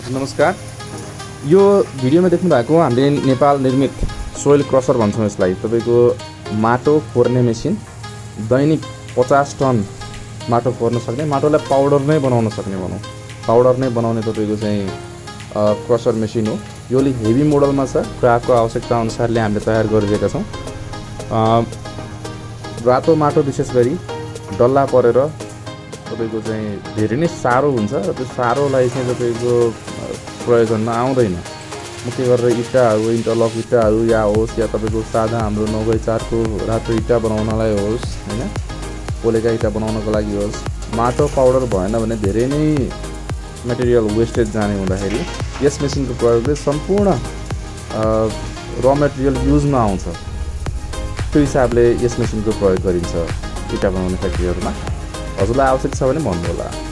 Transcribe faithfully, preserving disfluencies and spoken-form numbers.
नमस्कार। यो भिडियोमा देख्नु भएको हामीले नेपाल निर्मित सोइल क्रसर भन्छौँ यसलाई। तपाईको माटो फोर्ने मेसिन, दैनिक पचास टन माटो फोर्न सक्ने, माटोलाई पाउडर नै बनाउन सक्ने भनौँ, पाउडर नै बनाउने तपाईको चाहिँ क्रसर मेसिन हो। योले हेभी मोडलमा छ, ग्राहकको आवश्यकता अनुसारले हामीले तयार गरिरहेका छौँ। रातो माटो विशेष गरी डल्ला परेर तपाईको चाहिँ धेरै नै साह्रो हुन्छ र त्यो साह्रोलाई चाहिँ तपाईको प्रयोजनमा आउँदैन। मुख्य गरेर इट्टाहरू, इन्टरलक इट्टाहरू या होस् या तपाईको सादा हाम्रो नौ बाई चारको रातो इट्टा बनाउनलाई होस् हैन, पोलेका इट्टा बनाउनको लागि होस्, माटो पाउडर भएन भने धेरै नै मटेरियल वेस्टेज जाने हुँदाखेरि यस मेसिनको प्रयोगले सम्पूर्ण र मटेरियल युजमा आउँछ। त्यो हिसाबले यस मेसिनको प्रयोग गरिन्छ इट्टा बनाउने फ्याक्ट्रीहरूमा। हजुरलाई आवश्यक छ भने भन्नुहोला।